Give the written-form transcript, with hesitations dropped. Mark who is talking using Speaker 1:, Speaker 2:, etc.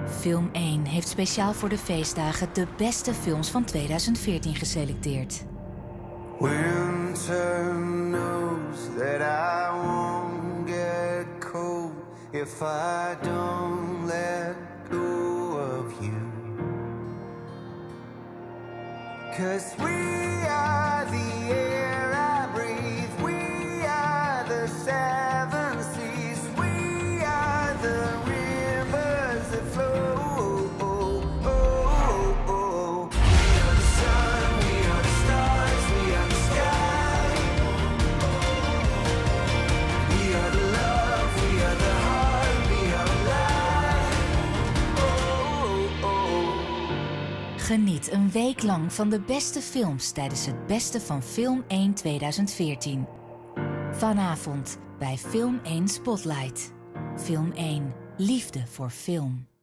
Speaker 1: Film 1 heeft speciaal voor de feestdagen de beste films van 2014 geselecteerd.
Speaker 2: Winter knows that I won't get cold if I don't let go of you. 'Cause we are the air I breathe, we are the seven seas, we are the rivers that flow. We are the sun, we are the stars, we are the sky. We are the love, we are the heart, we are alive.
Speaker 1: Geniet een week lang van de beste films tijdens het beste van Film 1 2014. Vanavond bij Film 1 Spotlight. Film 1. Liefde voor film.